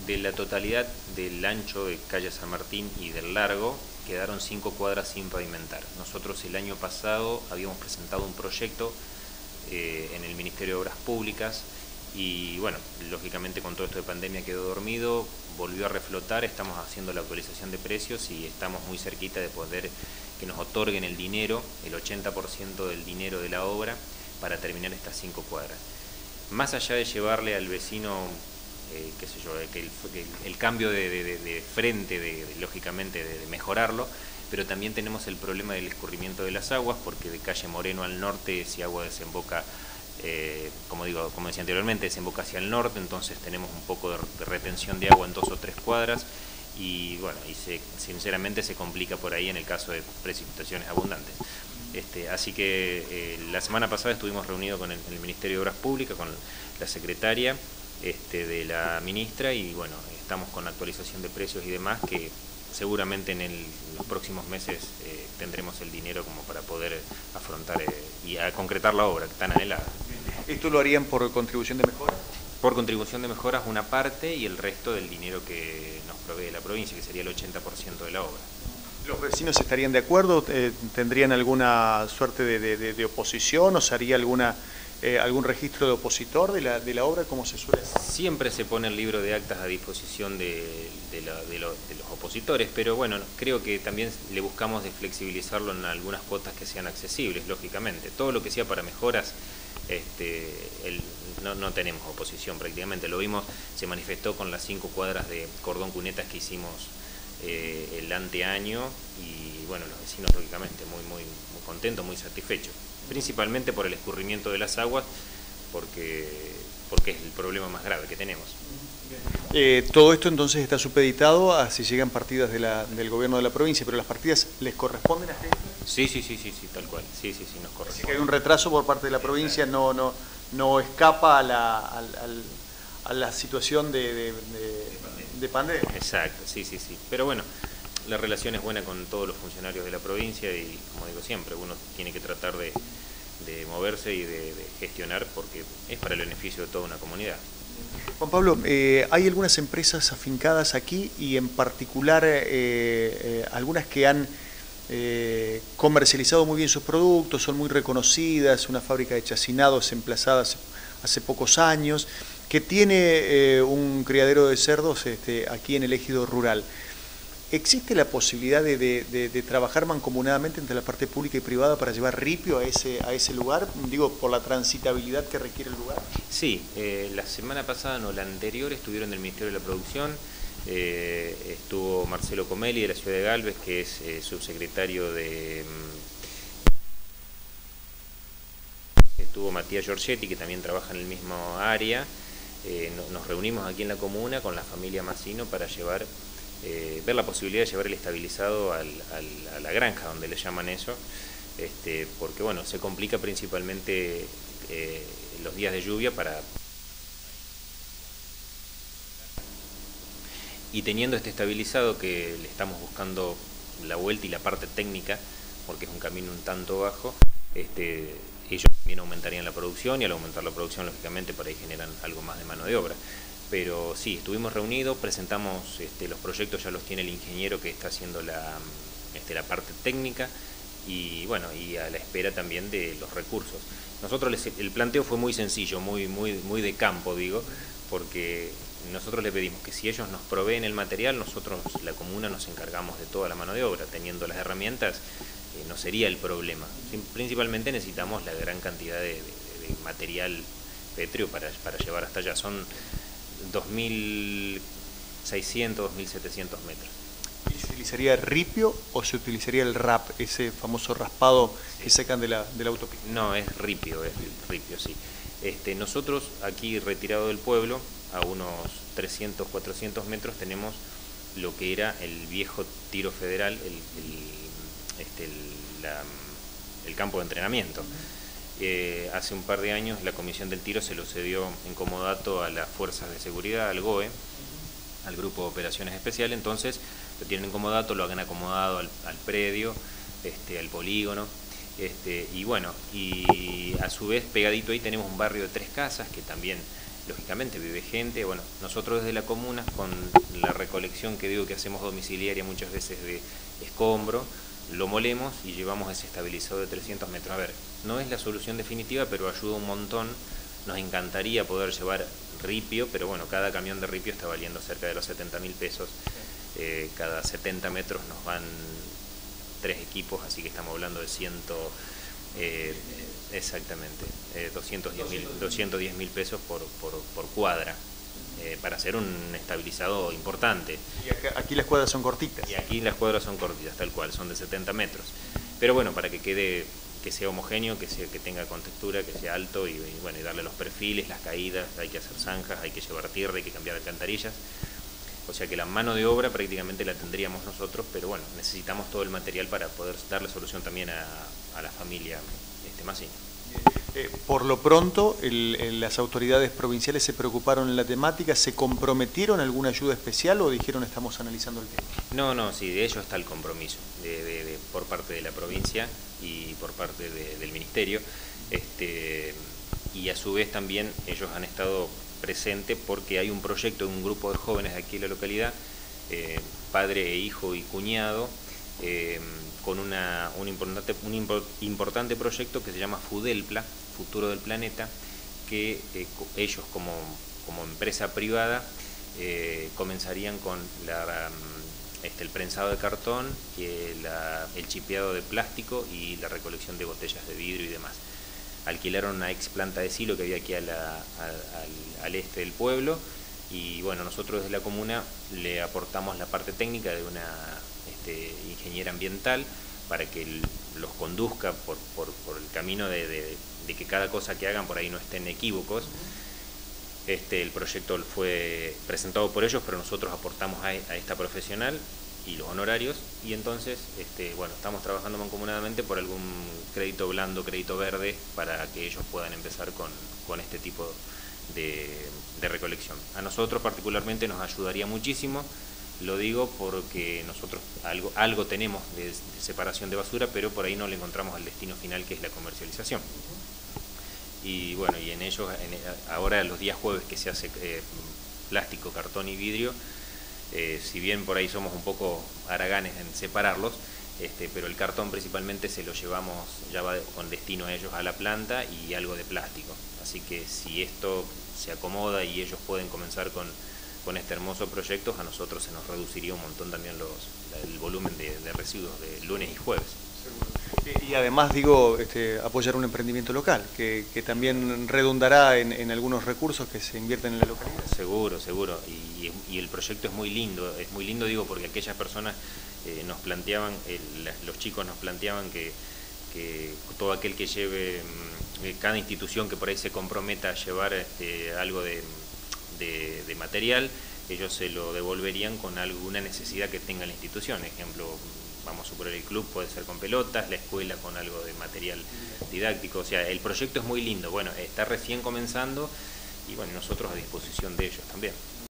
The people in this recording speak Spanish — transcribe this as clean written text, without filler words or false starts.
de la totalidad del ancho de calle San Martín y del largo, quedaron 5 cuadras sin pavimentar. Nosotros el año pasado habíamos presentado un proyecto en el Ministerio de Obras Públicas y bueno, lógicamente con todo esto de pandemia quedó dormido, volvió a reflotar, estamos haciendo la actualización de precios y estamos muy cerquita de poder que nos otorguen el dinero, el 80% del dinero de la obra para terminar estas 5 cuadras. Más allá de llevarle al vecino, qué sé yo, que el cambio de frente, lógicamente de mejorarlo, pero también tenemos el problema del escurrimiento de las aguas, porque de calle Moreno al norte, si agua desemboca, como decía anteriormente, desemboca hacia el norte, entonces tenemos un poco de retención de agua en 2 o 3 cuadras, y bueno, sinceramente se complica por ahí en el caso de precipitaciones abundantes. Así que la semana pasada estuvimos reunidos con el Ministerio de Obras Públicas, con la secretaria de la ministra, y bueno, estamos con actualización de precios y demás, que seguramente en los próximos meses tendremos el dinero como para poder afrontar y a concretar la obra tan anhelada. ¿Esto lo harían por contribución de mejoras? Por contribución de mejoras una parte y el resto del dinero que nos provee la provincia, que sería el 80% de la obra. ¿Los vecinos estarían de acuerdo? ¿Tendrían alguna suerte de oposición o se haría algún registro de opositor de la obra? ¿Cómo se suele hacer? Siempre se pone el libro de actas a disposición de los opositores, pero bueno, creo que también le buscamos de flexibilizarlo en algunas cuotas que sean accesibles, lógicamente. Todo lo que sea para mejoras, no tenemos oposición prácticamente. Lo vimos, se manifestó con las 5 cuadras de cordón cunetas que hicimos el anteaño, y bueno, los vecinos lógicamente muy contentos, muy satisfechos, principalmente por el escurrimiento de las aguas, porque es el problema más grave que tenemos. Todo esto entonces está supeditado a si llegan partidas del gobierno de la provincia, pero las partidas les corresponden a ustedes. Sí, tal cual, sí, nos corresponde. Así que hay un retraso por parte de la provincia, no escapa a la situación de pandemia. Exacto, sí, pero bueno, la relación es buena con todos los funcionarios de la provincia y, como digo siempre, uno tiene que tratar de moverse y de gestionar, porque es para el beneficio de toda una comunidad. Juan Pablo, hay algunas empresas afincadas aquí y en particular algunas que han comercializado muy bien sus productos, son muy reconocidas, una fábrica de chacinados emplazada hace pocos años, que tiene un criadero de cerdos aquí en el ejido rural. ¿Existe la posibilidad de trabajar mancomunadamente entre la parte pública y privada para llevar ripio a ese lugar? Digo, por la transitabilidad que requiere el lugar. Sí, la semana pasada, no, la anterior, estuvieron del Ministerio de la Producción, estuvo Marcelo Comelli de la ciudad de Galvez, que es subsecretario estuvo Matías Giorgetti, que también trabaja en el mismo área. Nos reunimos aquí en la comuna con la familia Massino para ver la posibilidad de llevar el estabilizado a la granja, donde le llaman eso, porque bueno, se complica principalmente los días de lluvia y teniendo este estabilizado, que le estamos buscando la vuelta y la parte técnica, porque es un camino un tanto bajo, ellos también aumentarían la producción, y al aumentar la producción, lógicamente, por ahí generan algo más de mano de obra. Pero sí, estuvimos reunidos, presentamos los proyectos, ya los tiene el ingeniero que está haciendo la parte técnica, y bueno, y a la espera también de los recursos. Nosotros el planteo fue muy sencillo, muy de campo, digo, porque nosotros le pedimos que si ellos nos proveen el material, nosotros, la comuna, nos encargamos de toda la mano de obra. Teniendo las herramientas, no sería el problema. Principalmente necesitamos la gran cantidad de material pétreo para llevar hasta allá. Son 2.600, 2.700 metros. ¿Y se utilizaría ripio o se utilizaría el RAP, ese famoso raspado que sacan de la autopista? No, es ripio, sí. Nosotros aquí, retirado del pueblo, a unos 300, 400 metros, tenemos lo que era el viejo tiro federal, el campo de entrenamiento. Hace un par de años la Comisión del Tiro se lo cedió en comodato a las fuerzas de seguridad, al GOE, al Grupo de Operaciones Especiales. Entonces lo tienen en comodato, lo han acomodado al predio, al polígono, y bueno, y a su vez pegadito ahí tenemos un barrio de 3 casas que también lógicamente vive gente. Bueno, nosotros desde la comuna, con la recolección que digo que hacemos domiciliaria muchas veces de escombro, lo molemos y llevamos ese estabilizador de 300 metros. A ver, no es la solución definitiva, pero ayuda un montón. Nos encantaría poder llevar ripio, pero bueno, cada camión de ripio está valiendo cerca de los 70.000 pesos. Cada 70 metros nos van 3 equipos, así que estamos hablando de exactamente, 210.000 pesos por cuadra, para hacer un estabilizado importante. Y aquí las cuadras son cortitas. Y aquí las cuadras son cortitas, tal cual, son de 70 metros. Pero bueno, para que quede, que sea homogéneo, que tenga contextura, que sea alto y bueno, y darle los perfiles, las caídas, hay que hacer zanjas, hay que llevar tierra, hay que cambiar alcantarillas. O sea que la mano de obra prácticamente la tendríamos nosotros, pero bueno, necesitamos todo el material para poder darle solución también a la familia Massini. Por lo pronto, las autoridades provinciales se preocuparon en la temática, ¿se comprometieron a alguna ayuda especial o dijeron estamos analizando el tema? No, sí, de ello está el compromiso por parte de la provincia y por parte del ministerio, y a su vez también ellos han estado presentes porque hay un proyecto de un grupo de jóvenes de aquí en la localidad, padre, hijo y cuñado, con un importante proyecto que se llama FUDELPLA, Futuro del Planeta, que ellos como empresa privada comenzarían con el prensado de cartón, el chipeado de plástico y la recolección de botellas de vidrio y demás. Alquilaron una ex planta de silo que había aquí al este del pueblo, y bueno, nosotros desde la comuna le aportamos la parte técnica de una ingeniera ambiental para que los conduzca por el camino de que cada cosa que hagan por ahí no estén equívocos. El proyecto fue presentado por ellos, pero nosotros aportamos a esta profesional y los honorarios, y entonces bueno, estamos trabajando mancomunadamente por algún crédito blando, crédito verde, para que ellos puedan empezar con este tipo de recolección. A nosotros particularmente nos ayudaría muchísimo, lo digo porque nosotros algo tenemos de separación de basura, pero por ahí no le encontramos el destino final, que es la comercialización. Y bueno, y en ellos, ahora los días jueves que se hace plástico, cartón y vidrio, si bien por ahí somos un poco haraganes en separarlos, pero el cartón principalmente se lo llevamos, ya va con destino a ellos a la planta, y algo de plástico. Así que si esto se acomoda y ellos pueden comenzar con este hermoso proyecto, a nosotros se nos reduciría un montón también el volumen de residuos de lunes y jueves. Y además, digo, apoyar un emprendimiento local, que también redundará en algunos recursos que se invierten en la localidad. Seguro. Y el proyecto es muy lindo digo, porque aquellas personas nos planteaban, los chicos nos planteaban que todo aquel que lleve, cada institución que por ahí se comprometa a llevar algo de material, ellos se lo devolverían con alguna necesidad que tenga la institución. Ejemplo, vamos a suponer, el club puede ser con pelotas, la escuela con algo de material didáctico. O sea, el proyecto es muy lindo. Bueno, está recién comenzando y bueno, nosotros a disposición de ellos también.